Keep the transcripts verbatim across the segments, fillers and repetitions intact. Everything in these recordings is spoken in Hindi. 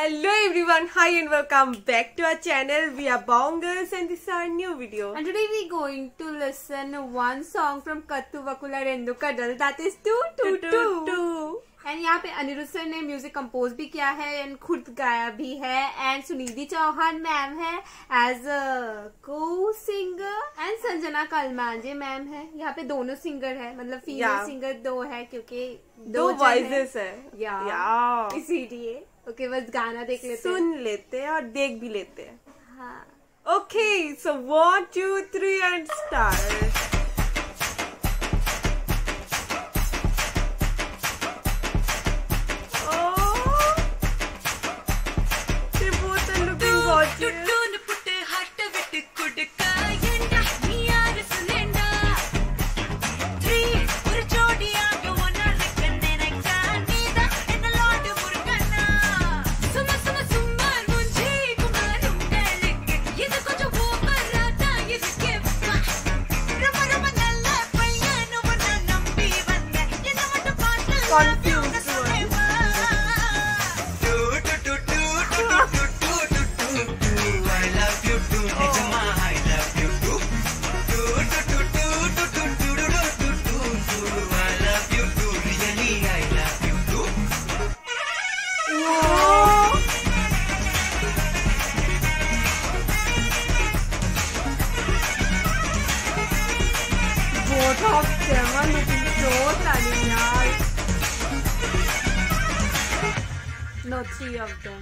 Hello everyone, hi and welcome back to our channel. We are Bong girlZ and this is our new video. And today we are going to listen one song from Kaathuvaakula Rendu Kaadhal, that is two two two. And यहाँ पे अनिरुद्ध सर ने म्यूजिक कंपोज भी किया है एंड खुद गाया भी है एंड सुनिधि चौहान मैम है as a co singer and Sanjana Kalmanje ma'am है। यहाँ पे दोनों सिंगर है, मतलब फीमेल सिंगर दो है क्योंकि दो वॉइसेस है या, या। इसीलिए ओके बस गाना देख लेते सुन लेते हैं और देख भी लेते हैं। हाँ okay so one two three and start. Both of them are looking so stunning, yaar. No, three of them.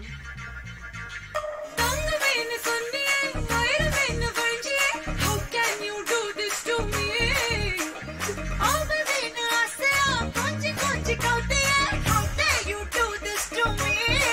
How can you do this to me? How dare you do this to me?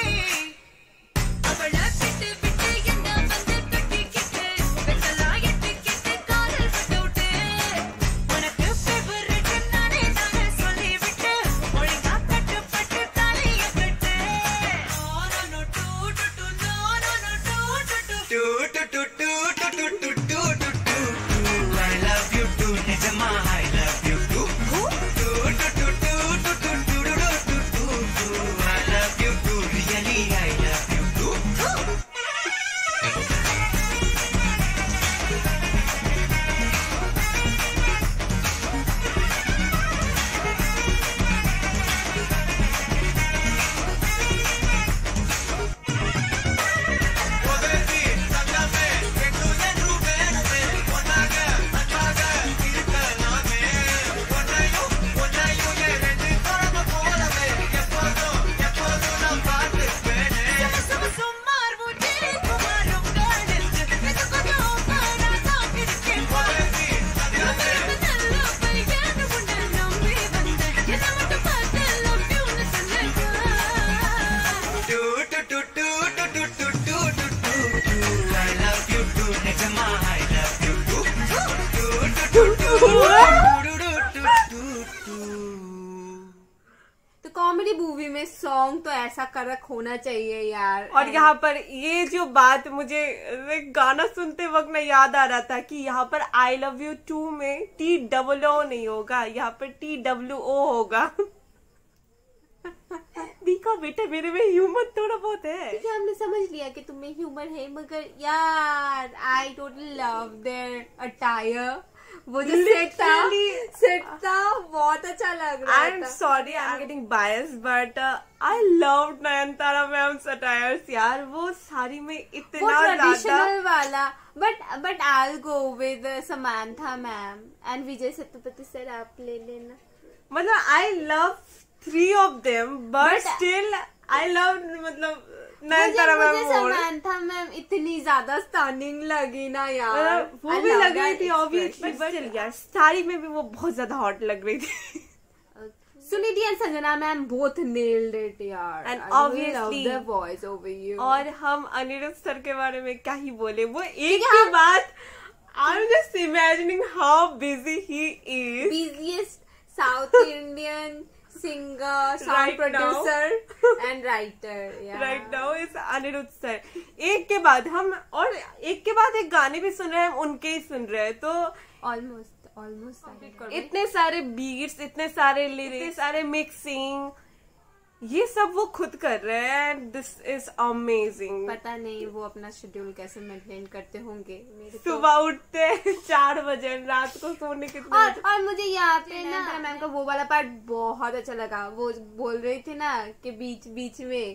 तो कॉमेडी मूवी में सॉन्ग तो ऐसा करक होना चाहिए यार। और यहाँ पर ये जो बात मुझे गाना सुनते वक्त ना याद आ रहा था कि यहाँ पर आई लव यू टू में टी डबल ओ नहीं होगा, यहाँ पर टी डब्ल्यू ओ होगा। देखा बेटा मेरे में ह्यूमर थोड़ा बहुत है। ठीक है, हमने समझ लिया कि तुम्हें ह्यूमर है, मगर यार I totally love their attire. वो जो सेट था सेट था बहुत अच्छा लग रहा था। I am sorry I am getting biased but I love Nayanthara ma'am's attires यार। वो साड़ी में इतना ट्रेडिशनल वाला, but but I will go with Samantha ma'am and Vijay Sethupathi sir, आप ले लेना। मतलब I love three of them but still I love मतलब नयनतारा मैम। मुझे समांथा मैम इतनी ज्यादा स्टनिंग लगी ना यार, वो भी लग रही थी ऑब्वियसली, बट यार साड़ी में भी वो बहुत ज्यादा हॉट लग रही थी। Sunidhi and Sanjana ma'am both nailed it यार, and obviously their voice over you. और हम अनिरुद्ध सर के बारे में क्या ही बोले, वो एक के बाद I am just imagining how busy he is, busiest South Indian singer, sound right producer now. and writer. Yeah. Right now is Anirudh sir. एक के बाद हम और एक के बाद एक गाने भी सुन रहे हैं, उनके ही सुन रहे हैं, तो almost almost इतने सारे बीट्स, इतने सारे लिरिक्स, इतने सारे मिक्सिंग, ये सब वो खुद कर रहे हैं एंड दिस इज अमेजिंग। पता नहीं वो अपना शेड्यूल कैसे मेंटेन करते होंगे। मेरे तो... सुबह उठते हैं चार बजे, रात को सोने कितने और, बजे? और मुझे यहाँ पे ना मैम का वो वाला पार्ट बहुत अच्छा लगा। वो बोल रही थी ना कि बीच बीच में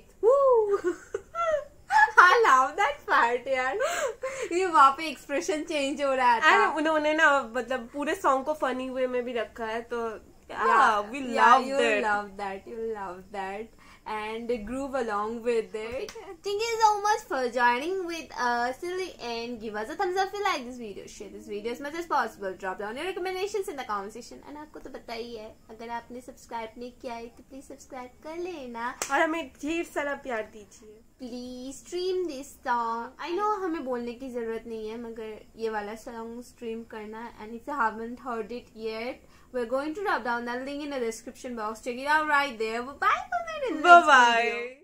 I love that part यार। ये वहाँ पे एक्सप्रेशन चेंज हो रहा था। एंड उन्होंने ना मतलब पूरे सॉन्ग को फनी वे में भी रखा है, तो yeah, yeah, we yeah, loved you it. love that, you love that, and groove along with it. Okay. Thank you so much for joining with us till the end. Give us a thumbs up if you like this video. Share this video as much as possible. Drop down your recommendations in the comment section. And आपको तो पता ही है, अगर आपने सब्सक्राइब नहीं किया है तो प्लीज सब्सक्राइब कर लेना और हमें ढेर सारा प्यार दीजिए। Please stream this song. I know हमें बोलने की जरूरत नहीं है, मगर ये वाला सॉन्ग स्ट्रीम करना। And if you haven't heard it yet, we're going to drop down that link in the description box. Check it out right there. Bye bye. Bye bye.